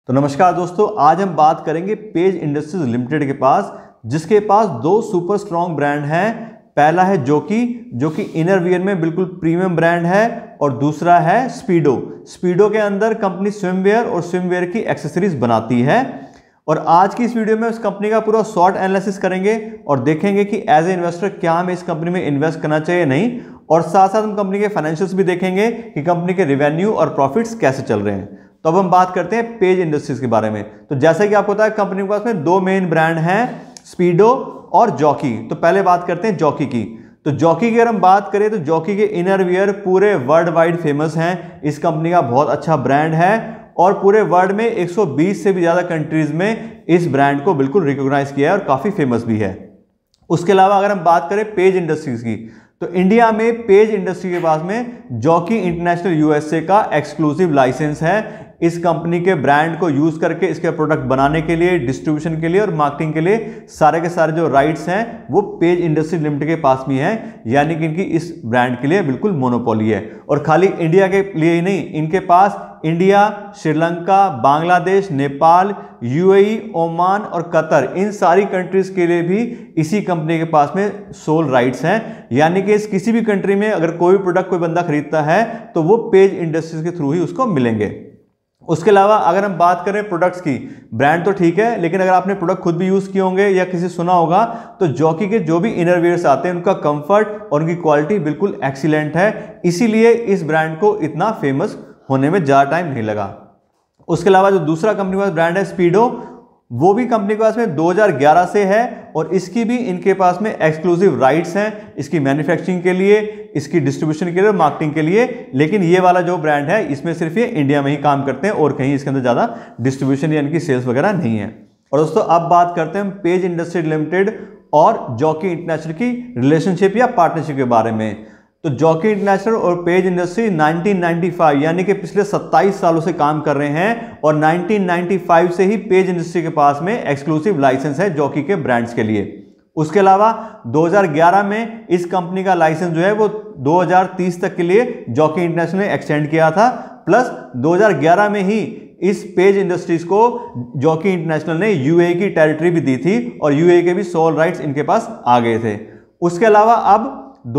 तो नमस्कार दोस्तों, आज हम बात करेंगे पेज इंडस्ट्रीज लिमिटेड के पास, जिसके पास दो सुपर स्ट्रॉन्ग ब्रांड हैं। पहला है जॉकी, जो कि इनर वियर में बिल्कुल प्रीमियम ब्रांड है, और दूसरा है स्पीडो। स्पीडो के अंदर कंपनी स्विमवेयर और स्विमवेयर की एक्सेसरीज बनाती है। और आज की इस वीडियो में उस कंपनी का पूरा शॉर्ट एनालिसिस करेंगे और देखेंगे कि एज ए इन्वेस्टर क्या हमें इस कंपनी में इन्वेस्ट करना चाहिए नहीं, और साथ साथ हम कंपनी के फाइनेंशियल्स भी देखेंगे कि कंपनी के रेवेन्यू और प्रॉफिट्स कैसे चल रहे हैं। तो अब हम बात करते हैं पेज इंडस्ट्रीज के बारे में। तो जैसा कि आपको पता है, कंपनी के पास में दो मेन ब्रांड हैं, स्पीडो और जॉकी। तो पहले बात करते हैं जॉकी की। तो जॉकी की अगर हम बात करें तो जॉकी के इनर वियर पूरे वर्ल्ड वाइड फेमस हैं। इस कंपनी का बहुत अच्छा ब्रांड है और पूरे वर्ल्ड में 120 से भी ज्यादा कंट्रीज में इस ब्रांड को बिल्कुल रिकॉग्नाइज किया है और काफी फेमस भी है। उसके अलावा अगर हम बात करें पेज इंडस्ट्रीज की, तो इंडिया में पेज इंडस्ट्री के पास में जॉकी इंटरनेशनल यूएसए का एक्सक्लूसिव लाइसेंस है। इस कंपनी के ब्रांड को यूज करके इसके प्रोडक्ट बनाने के लिए, डिस्ट्रीब्यूशन के लिए और मार्केटिंग के लिए सारे के सारे जो राइट्स हैं वो पेज इंडस्ट्री लिमिटेड के पास में हैं। यानी कि इनकी इस ब्रांड के लिए बिल्कुल मोनोपोली है। और खाली इंडिया के लिए ही नहीं, इनके पास India, Sri Lanka, Bangladesh, Nepal, UAE, Oman और कतर, इन सारी कंट्रीज के लिए भी इसी कंपनी के पास में सोल राइट्स हैं। यानी कि इस किसी भी कंट्री में अगर कोई भी प्रोडक्ट कोई बंदा खरीदता है तो वो पेज इंडस्ट्रीज के थ्रू ही उसको मिलेंगे। उसके अलावा अगर हम बात करें प्रोडक्ट्स की, ब्रांड तो ठीक है, लेकिन अगर आपने प्रोडक्ट खुद भी यूज किए होंगे या किसी सुना होगा, तो जॉकी के जो भी इनर वियर्स आते हैं उनका कंफर्ट और उनकी क्वालिटी बिल्कुल एक्सीलेंट है। इसीलिए इस ब्रांड को इतना फेमस होने में ज़्यादा टाइम नहीं लगा। उसके अलावा जो दूसरा कंपनी के पास ब्रांड है स्पीडो, वो भी कंपनी के पास में 2011 से है और इसकी भी इनके पास में एक्सक्लूसिव राइट्स हैं इसकी मैन्युफैक्चरिंग के लिए, इसकी डिस्ट्रीब्यूशन के लिए और मार्केटिंग के लिए। लेकिन ये वाला जो ब्रांड है इसमें सिर्फ ये इंडिया में ही काम करते हैं और कहीं इसके अंदर ज़्यादा डिस्ट्रीब्यूशन या इनकी सेल्स वगैरह नहीं है। और दोस्तों अब बात करते हैं पेज इंडस्ट्री लिमिटेड और जॉकी इंटरनेशनल की रिलेशनशिप या पार्टनरशिप के बारे में। तो जॉकी इंटरनेशनल और पेज इंडस्ट्री 1995 यानी कि पिछले 27 सालों से काम कर रहे हैं और 1995 से ही पेज इंडस्ट्री के पास में एक्सक्लूसिव लाइसेंस है जॉकी के ब्रांड्स के लिए। उसके अलावा 2011 में इस कंपनी का लाइसेंस जो है वो 2030 तक के लिए जॉकी इंटरनेशनल ने एक्सटेंड किया था। प्लस 2011 में ही इस पेज इंडस्ट्रीज को जॉकी इंटरनेशनल ने यूएई की टेरिटरी भी दी थी और यूएई के भी सोल राइट्स इनके पास आ गए थे। उसके अलावा अब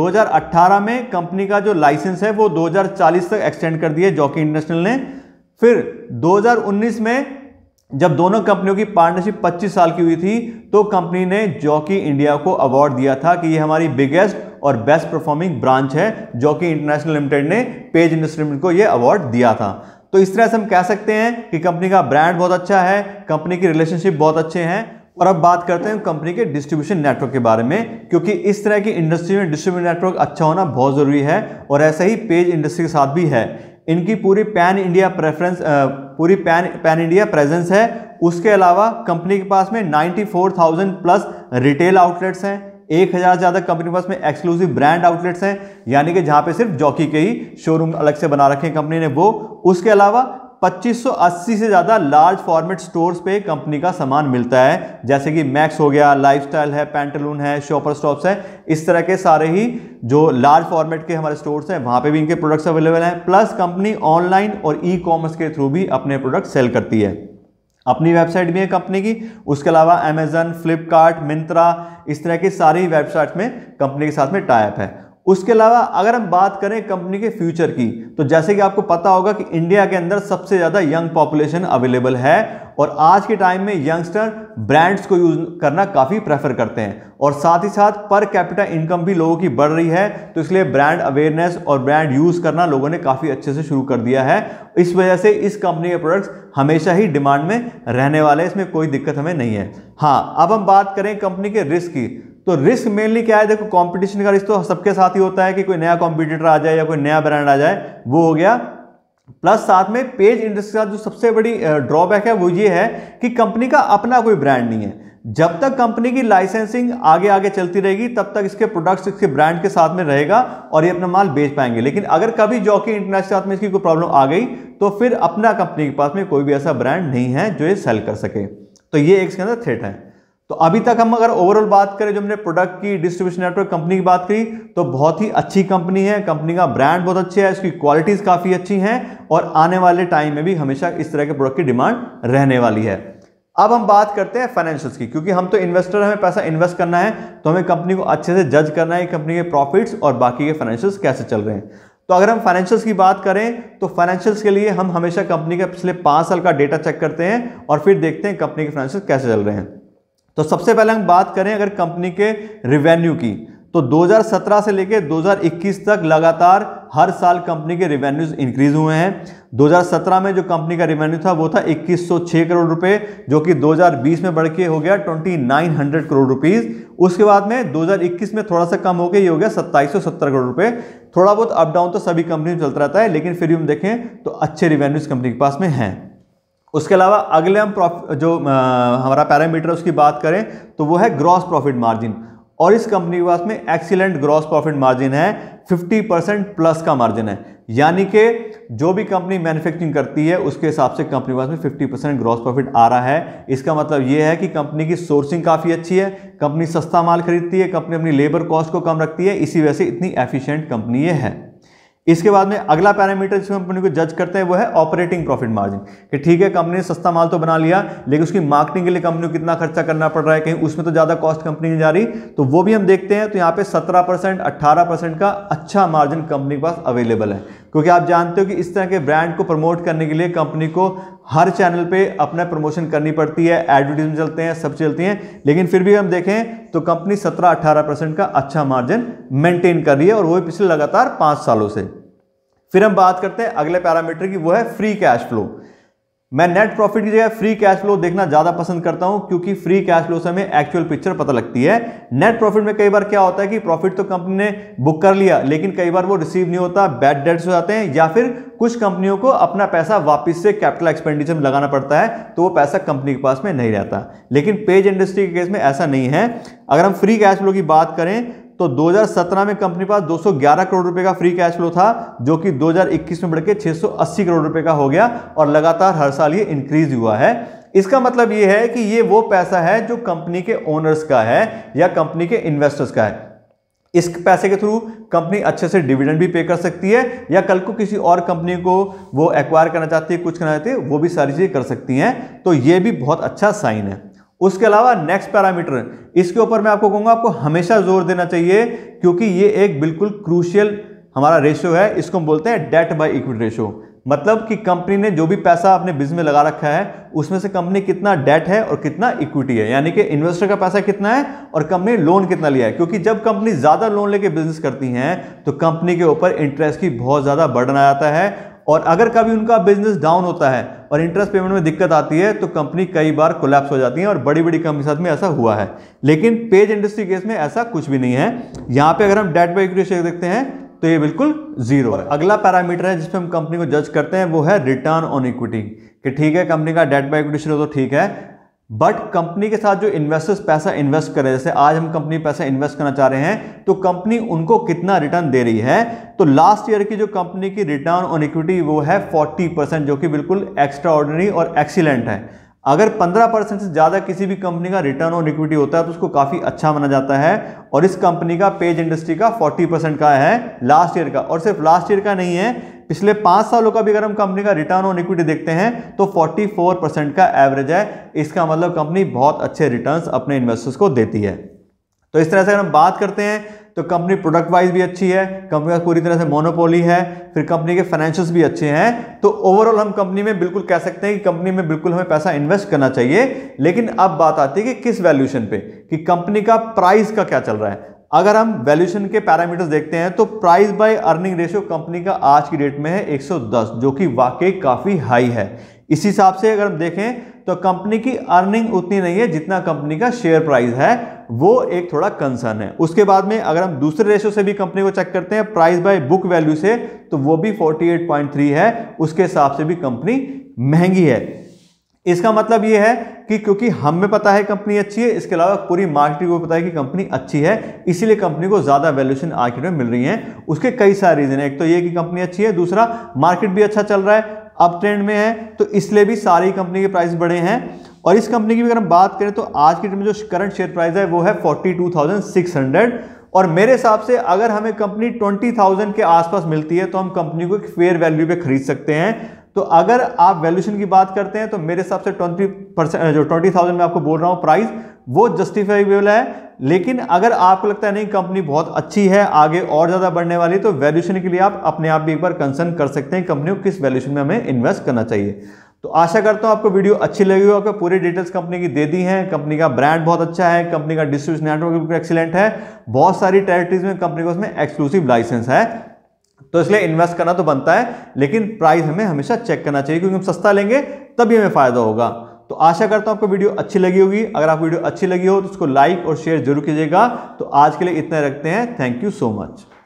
2018 में कंपनी का जो लाइसेंस है वो 2040 तक एक्सटेंड कर दिया जॉकी इंटरनेशनल ने। फिर 2019 में जब दोनों कंपनियों की पार्टनरशिप 25 साल की हुई थी, तो कंपनी ने जॉकी इंडिया को अवार्ड दिया था कि ये हमारी बिगेस्ट और बेस्ट परफॉर्मिंग ब्रांच है। जॉकी इंटरनेशनल लिमिटेड ने पेज इंडस्ट्री लिमिटेड को ये अवार्ड दिया था। तो इस तरह से हम कह सकते हैं कि कंपनी का ब्रांड बहुत अच्छा है, कंपनी की रिलेशनशिप बहुत अच्छे हैं। और अब बात करते हैं कंपनी के डिस्ट्रीब्यूशन नेटवर्क के बारे में, क्योंकि इस तरह की इंडस्ट्री में डिस्ट्रीब्यूशन नेटवर्क अच्छा होना बहुत जरूरी है और ऐसा ही पेज इंडस्ट्री के साथ भी है। इनकी पूरी पैन इंडिया प्रेजेंस है। उसके अलावा कंपनी के पास में 94,000 प्लस रिटेल आउटलेट्स हैं, 1000 से ज्यादा कंपनी के पास में एक्सक्लूसिव ब्रांड आउटलेट्स हैं, यानी कि जहां पे सिर्फ जॉकी के ही शोरूम अलग से बना रखे हैं कंपनी ने वो। उसके अलावा 2580 से ज्यादा लार्ज फॉर्मेट स्टोर्स पे कंपनी का सामान मिलता है, जैसे कि मैक्स हो गया, लाइफस्टाइल है, पैंटालून है, शॉपर स्टॉप्स है। इस तरह के सारे ही जो लार्ज फॉर्मेट के हमारे स्टोर्स हैं वहां पे भी इनके प्रोडक्ट्स अवेलेबल हैं। प्लस कंपनी ऑनलाइन और ई कॉमर्स के थ्रू भी अपने प्रोडक्ट सेल करती है। अपनी वेबसाइट भी है कंपनी की। उसके अलावा अमेजन, फ्लिपकार्ट, मिंत्रा, इस तरह की सारी वेबसाइट में कंपनी के साथ में टाई अप है। उसके अलावा अगर हम बात करें कंपनी के फ्यूचर की, तो जैसे कि आपको पता होगा कि इंडिया के अंदर सबसे ज्यादा यंग पॉपुलेशन अवेलेबल है और आज के टाइम में यंगस्टर ब्रांड्स को यूज करना काफी प्रेफर करते हैं और साथ ही साथ पर कैपिटा इनकम भी लोगों की बढ़ रही है। तो इसलिए ब्रांड अवेयरनेस और ब्रांड यूज करना लोगों ने काफी अच्छे से शुरू कर दिया है। इस वजह से इस कंपनी के प्रोडक्ट्स हमेशा ही डिमांड में रहने वाले, इसमें कोई दिक्कत हमें नहीं है। हाँ, अब हम बात करें कंपनी के रिस्क की, तो रिस्क मेनली क्या है? देखो, कंपटीशन का रिस्क तो सबके साथ ही होता है कि कोई नया कॉम्पिटिटर आ जाए या कोई नया ब्रांड आ जाए, वो हो गया। प्लस साथ में पेज इंडस्ट्री का जो सबसे बड़ी ड्रॉबैक है वो ये है कि कंपनी का अपना कोई ब्रांड नहीं है। जब तक कंपनी की लाइसेंसिंग आगे आगे चलती रहेगी तब तक इसके प्रोडक्ट्स इसके ब्रांड के साथ में रहेगा और ये अपना माल बेच पाएंगे। लेकिन अगर कभी जॉकी इंटरनेशनल के साथ में इसकी कोई प्रॉब्लम आ गई तो फिर अपना कंपनी के पास में कोई भी ऐसा ब्रांड नहीं है जो ये सेल कर सके। तो ये एक इसके अंदर थ्रेट है। तो अभी तक हम अगर ओवरऑल बात करें, जो हमने प्रोडक्ट की, डिस्ट्रीब्यूशन नेटवर्क, कंपनी की बात करी, तो बहुत ही अच्छी कंपनी है, कंपनी का ब्रांड बहुत अच्छे है, इसकी क्वालिटीज काफी अच्छी हैं और आने वाले टाइम में भी हमेशा इस तरह के प्रोडक्ट की डिमांड रहने वाली है। अब हम बात करते हैं फाइनेंशियल्स की, क्योंकि हम तो इन्वेस्टर, हमें पैसा इन्वेस्ट करना है तो हमें कंपनी को अच्छे से जज करना है, कंपनी के प्रॉफिट्स और बाकी के फाइनेंशियल्स कैसे चल रहे हैं। तो अगर हम फाइनेंशियल्स की बात करें तो फाइनेंशियल्स के लिए हम हमेशा कंपनी का पिछले 5 साल का डेटा चेक करते हैं और फिर देखते हैं कंपनी के फाइनेंशियल्स कैसे चल रहे हैं। तो सबसे पहले हम बात करें अगर कंपनी के रिवेन्यू की, तो 2017 से लेकर 2021 तक लगातार हर साल कंपनी के रिवेन्यूज इंक्रीज हुए हैं। 2017 में जो कंपनी का रिवेन्यू था वो था 2106 करोड़ रुपए, जो कि 2020 में बढ़ के हो गया 2900 करोड़ रुपीस। उसके बाद में 2021 में थोड़ा सा कम हो गया, ये हो गया 2770 करोड़ रुपए। थोड़ा बहुत अप डाउन तो सभी कंपनी में चलता रहता है, लेकिन फिर भी हम देखें तो अच्छे रिवेन्यूज कंपनी के पास में हैं। उसके अलावा अगले हम जो हमारा पैरामीटर उसकी बात करें तो वो है ग्रॉस प्रॉफिट मार्जिन, और इस कंपनी के पास में एक्सीलेंट ग्रॉस प्रॉफिट मार्जिन है, 50% प्लस का मार्जिन है। यानी कि जो भी कंपनी मैन्युफैक्चरिंग करती है उसके हिसाब से कंपनी के पास में 50% ग्रॉस प्रॉफिट आ रहा है। इसका मतलब ये है कि कंपनी की सोर्सिंग काफ़ी अच्छी है, कंपनी सस्ता माल खरीदती है, कंपनी अपनी लेबर कॉस्ट को कम रखती है, इसी वजह से इतनी एफिशिएंट कंपनी ये है। इसके बाद में अगला पैरामीटर जिस कंपनी को जज करते हैं वो है ऑपरेटिंग प्रॉफिट मार्जिन, कि ठीक है कंपनी ने सस्ता माल तो बना लिया, लेकिन उसकी मार्केटिंग के लिए कंपनी को कितना खर्चा करना पड़ रहा है, कहीं उसमें तो ज़्यादा कॉस्ट कंपनी नहीं जा रही, तो वो भी हम देखते हैं। तो यहाँ पे 17% 18% का अच्छा मार्जिन कंपनी के पास अवेलेबल है, क्योंकि आप जानते हो कि इस तरह के ब्रांड को प्रमोट करने के लिए कंपनी को हर चैनल पे अपना प्रमोशन करनी पड़ती है, एडवर्टीजमेंट चलते हैं, सब चलती हैं, लेकिन फिर भी हम देखें तो कंपनी 17-18% का अच्छा मार्जिन मेंटेन कर रही है, और वो पिछले लगातार 5 सालों से। फिर हम बात करते हैं अगले पैरामीटर की, वो है फ्री कैश फ्लो। मैं नेट प्रॉफिट की जगह फ्री कैश फ्लो देखना ज्यादा पसंद करता हूं, क्योंकि फ्री कैश फ्लो से हमें एक्चुअल पिक्चर पता लगती है। नेट प्रॉफिट में कई बार क्या होता है कि प्रॉफिट तो कंपनी ने बुक कर लिया, लेकिन कई बार वो रिसीव नहीं होता, बैड डेट्स हो जाते हैं, या फिर कुछ कंपनियों को अपना पैसा वापस से कैपिटल एक्सपेंडिचर में लगाना पड़ता है, तो वो पैसा कंपनी के पास में नहीं रहता। लेकिन पेज इंडस्ट्री के केस में ऐसा नहीं है। अगर हम फ्री कैश फ्लो की बात करें तो 2017 में कंपनी के पास 211 करोड़ रुपए का फ्री कैश फ्लो था, जो कि 2021 में बढ़ के 680 करोड़ रुपए का हो गया, और लगातार हर साल ये इंक्रीज हुआ है। इसका मतलब ये है कि ये वो पैसा है जो कंपनी के ओनर्स का है या कंपनी के इन्वेस्टर्स का है। इस पैसे के थ्रू कंपनी अच्छे से डिविडेंड भी पे कर सकती है, या कल को किसी और कंपनी को वो एक्वायर करना चाहती है, कुछ करना चाहती है, वो भी सारी चीजें कर सकती हैं। तो ये भी बहुत अच्छा साइन है। उसके अलावा नेक्स्ट पैरामीटर, इसके ऊपर मैं आपको कहूंगा आपको हमेशा जोर देना चाहिए, क्योंकि ये एक बिल्कुल क्रूशियल हमारा रेशियो है। इसको हम बोलते हैं डेट बाय इक्विटी रेशियो। मतलब कि कंपनी ने जो भी पैसा अपने बिजनेस में लगा रखा है उसमें से कंपनी कितना डेट है और कितना इक्विटी है, यानी कि इन्वेस्टर का पैसा कितना है और कंपनी लोन कितना लिया है। क्योंकि जब कंपनी ज्यादा लोन लेके बिजनेस करती है तो कंपनी के ऊपर इंटरेस्ट की बहुत ज्यादा बर्डन आ जाता है, और अगर कभी उनका बिजनेस डाउन होता है और इंटरेस्ट पेमेंट में दिक्कत आती है तो कंपनी कई बार कोलैप्स हो जाती है, और बड़ी बड़ी कंपनी के साथ में ऐसा हुआ है। लेकिन पेज इंडस्ट्री केस में ऐसा कुछ भी नहीं है। यहां पे अगर हम डेट बाय इक्विटी रेशियो देखते हैं तो ये बिल्कुल जीरो है। अगला पैरामीटर है जिसपे हम कंपनी को जज करते हैं वो है रिटर्न ऑन इक्विटी, कि ठीक है कंपनी का डेट बाय इक्विटी रेशियो तो ठीक है, बट कंपनी के साथ जो इन्वेस्टर्स पैसा इन्वेस्ट करें, जैसे आज हम कंपनी पैसा इन्वेस्ट करना चाह रहे हैं तो कंपनी उनको कितना रिटर्न दे रही है। तो लास्ट ईयर की जो कंपनी की रिटर्न ऑन इक्विटी वो है 40%, जो कि बिल्कुल एक्स्ट्रा ऑर्डिनरी और एक्सीलेंट है। अगर 15% से ज्यादा किसी भी कंपनी का रिटर्न ऑन इक्विटी होता है तो उसको काफी अच्छा माना जाता है, और इस कंपनी का पेज इंडस्ट्री का 40% का है लास्ट ईयर का। और सिर्फ लास्ट ईयर का नहीं है, पिछले 5 सालों का भी अगर हम कंपनी का रिटर्न ऑन इक्विटी देखते हैं तो 44% का एवरेज है। इसका मतलब कंपनी बहुत अच्छे रिटर्न्स अपने इन्वेस्टर्स को देती है। तो इस तरह से अगर हम बात करते हैं तो कंपनी प्रोडक्ट वाइज भी अच्छी है, कंपनी का पूरी तरह से मोनोपोली है, फिर कंपनी के फाइनेंशियल्स भी अच्छे हैं। तो ओवरऑल हम कंपनी में बिल्कुल कह सकते हैं कि कंपनी में बिल्कुल हमें पैसा इन्वेस्ट करना चाहिए। लेकिन अब बात आती है कि किस वैल्यूएशन पे, कि कंपनी का प्राइस का क्या चल रहा है। अगर हम वैल्यूएशन के पैरामीटर्स देखते हैं तो price by earning ratio company का आज की डेट में है 110, जो कि वाकई काफी हाई है। इस हिसाब से अगर हम देखें तो कंपनी की अर्निंग उतनी नहीं है जितना कंपनी का शेयर प्राइस है, वो एक थोड़ा कंसर्न है। उसके बाद में अगर हम दूसरे रेशियो से भी कंपनी को चेक करते हैं, प्राइस बाय बुक वैल्यू से, तो वो भी 48.3 है। उसके हिसाब से भी कंपनी महंगी है। इसका मतलब ये है कि क्योंकि हमें पता है कंपनी अच्छी है, इसके अलावा पूरी मार्केट को पता है कि कंपनी अच्छी है, इसीलिए कंपनी को ज्यादा वैल्यूएशन आज की डेट में मिल रही है। उसके कई सारे रीजन है। एक तो ये कि कंपनी अच्छी है, दूसरा मार्केट भी अच्छा चल रहा है, अप ट्रेंड में है, तो इसलिए भी सारी कंपनी के प्राइस बढ़े हैं। और इस कंपनी की भी अगर हम बात करें तो आज की डेट में जो करंट शेयर प्राइस है वो है 42,600, और मेरे हिसाब से अगर हमें कंपनी 20,000 के आसपास मिलती है तो हम कंपनी को एक फेयर वैल्यू पे खरीद सकते हैं। तो अगर आप वैल्यूएशन की बात करते हैं तो मेरे हिसाब से 20% जो 20,000 मैं आपको बोल रहा हूं प्राइस, वो जस्टिफाइबल है। लेकिन अगर आपको लगता है नहीं कंपनी बहुत अच्छी है, आगे और ज्यादा बढ़ने वाली है, तो वैल्यूएशन के लिए आप अपने आप भी एक बार कंसर्न कर सकते हैं कंपनी को किस वैल्यूएशन में हमें इन्वेस्ट करना चाहिए। तो आशा करता हूं आपको वीडियो अच्छी लगी हो, आपको पूरी डिटेल्स कंपनी की दे दी हैं। कंपनी का ब्रांड बहुत अच्छा है, कंपनी का डिस्ट्रीब्यूशन नेटवर्क भी एक्सीलेंट है, बहुत सारी टेरिटरीज में कंपनी को उसमें एक्सक्लूसिव लाइसेंस है, तो इसलिए इन्वेस्ट करना तो बनता है। लेकिन प्राइस हमें हमेशा चेक करना चाहिए, क्योंकि हम सस्ता लेंगे तभी हमें फायदा होगा। तो आशा करता हूं आपको वीडियो अच्छी लगी होगी। अगर आपको वीडियो अच्छी लगी हो तो उसको लाइक और शेयर जरूर कीजिएगा। तो आज के लिए इतना रखते हैं। Thank you so much.